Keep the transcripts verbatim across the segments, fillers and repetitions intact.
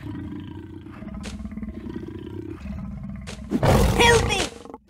Help me!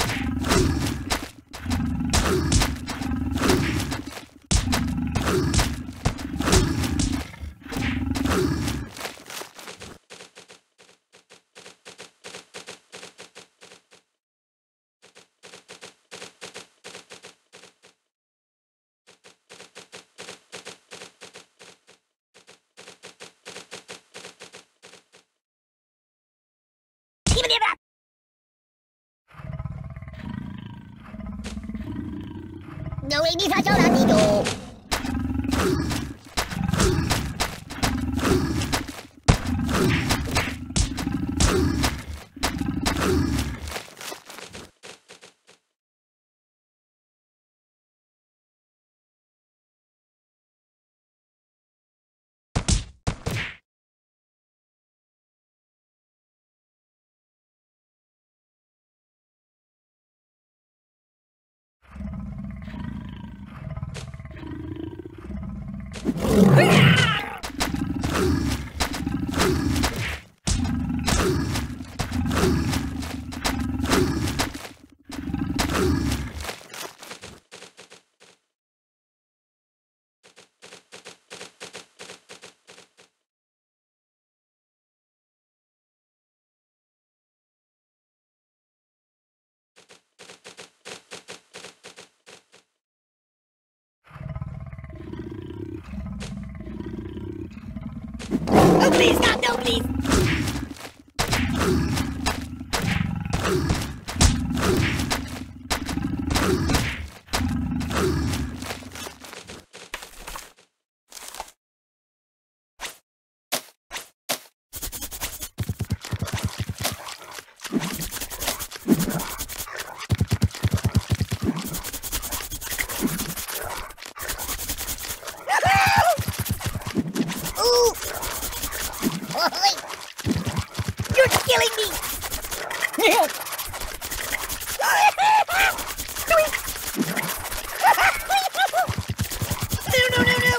No, ini saja lah tidur. Oh, please, stop, no, please. You're killing me! No, no, no, no!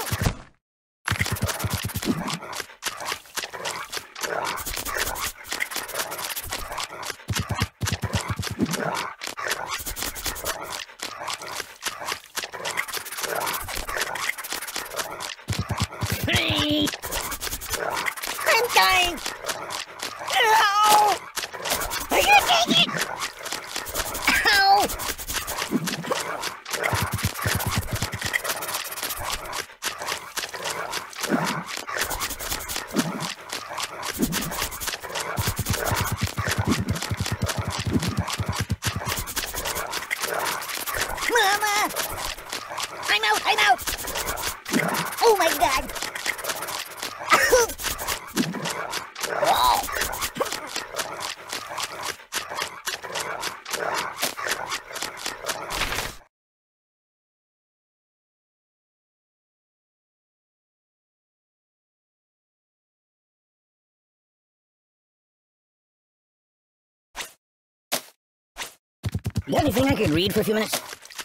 I'm dying! Ow! I can't take it! Ow! Mama! I'm out, I'm out! Oh my god! You got anything I could read for a few minutes?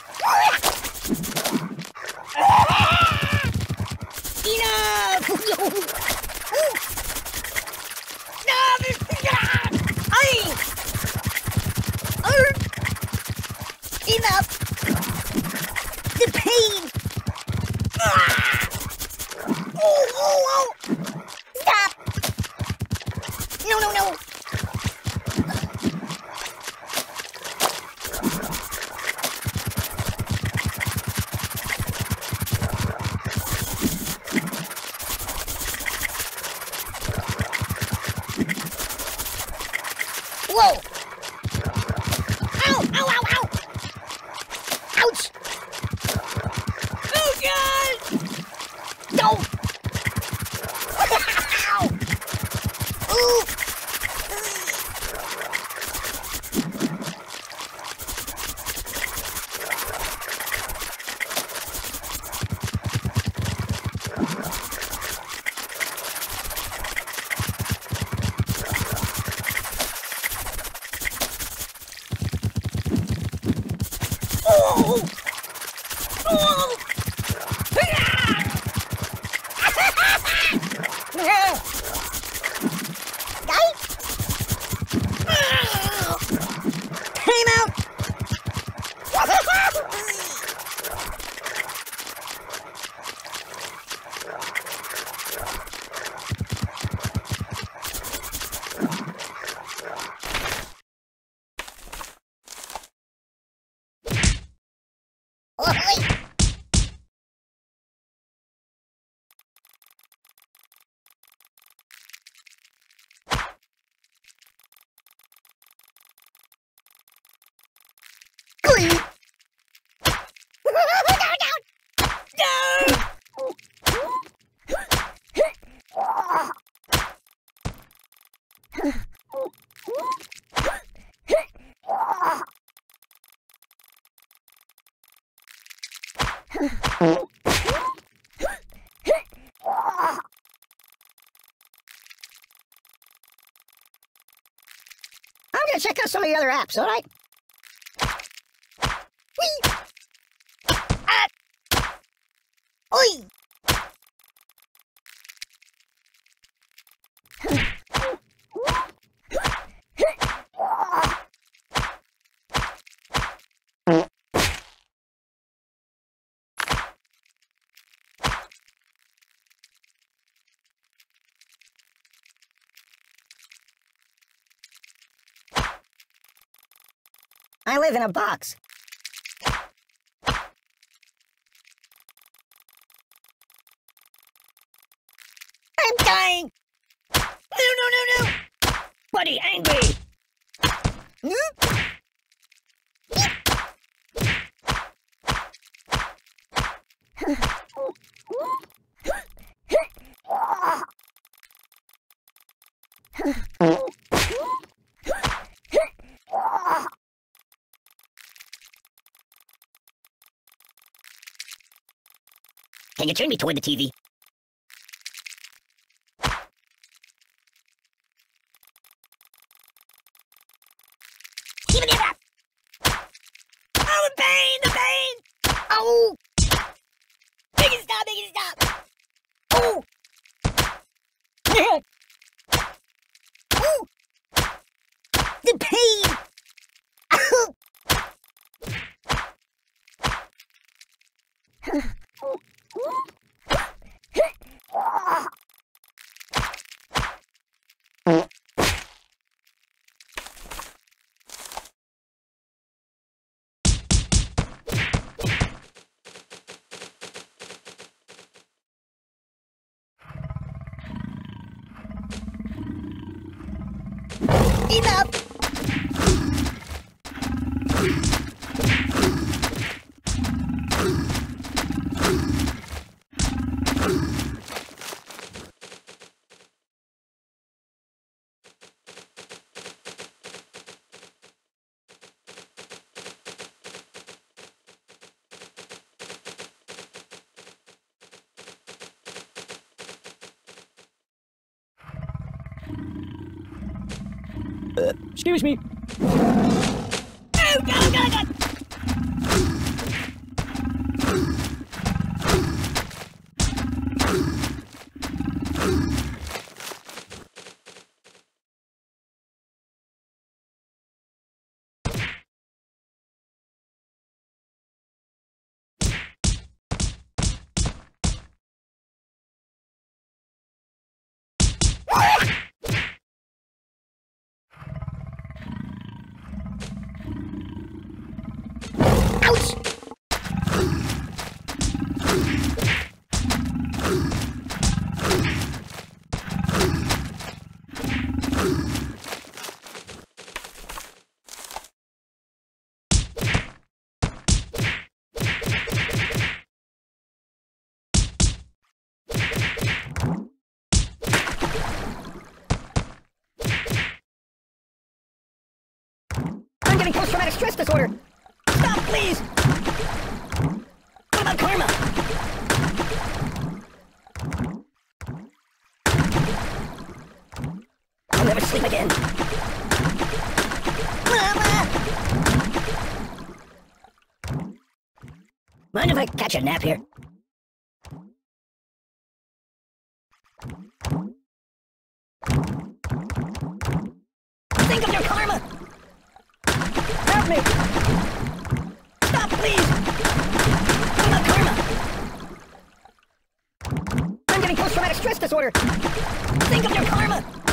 Enough! Enough! The pain! Oh, oh, oh! Stop! No, no, no! Whoa! Ow! Ow! Ow! Ow! Ouch! Oh God! No! Ow! Ooh! gonna check out some of the other apps, alright? Whee! Ah! Oi! I live in a box. I'm dying! No, no, no, no! Buddy, angry! Hmm? Can you turn me toward the T V? Even it up! Oh, the pain! The pain! Oh! Make it stop! Make it stop! Oh! Oh! The pain! Enough! Uh, excuse me. Oh, God, oh, God, oh, God! Ouch! I'm getting post-traumatic stress disorder! Stop, please! What about karma? I'll never sleep again. Mama! Mind if I catch a nap here? Think of your karma! Help me! Stop, please! What about karma? I'm getting post-traumatic stress disorder! Think of your karma!